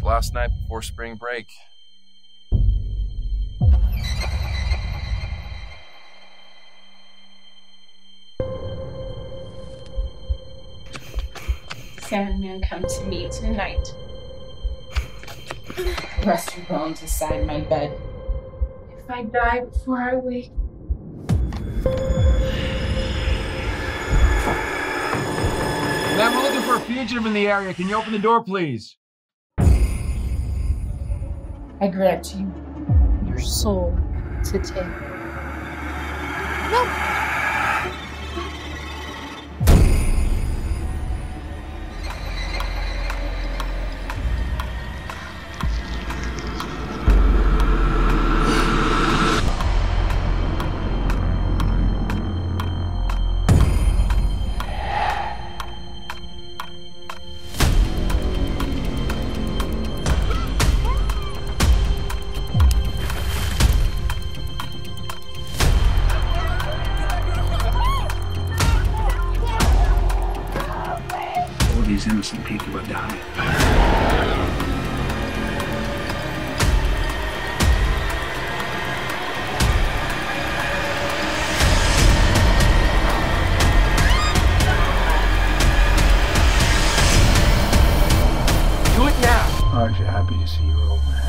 last night before spring break. Sandman, come to me tonight. Rest your bones beside my bed. If I die before I wake. Ma'am, we're looking for a fugitive in the area. Can you open the door, please? I grant you your soul to take. No! These innocent people are dying. Do it now! Aren't you happy to see your old man?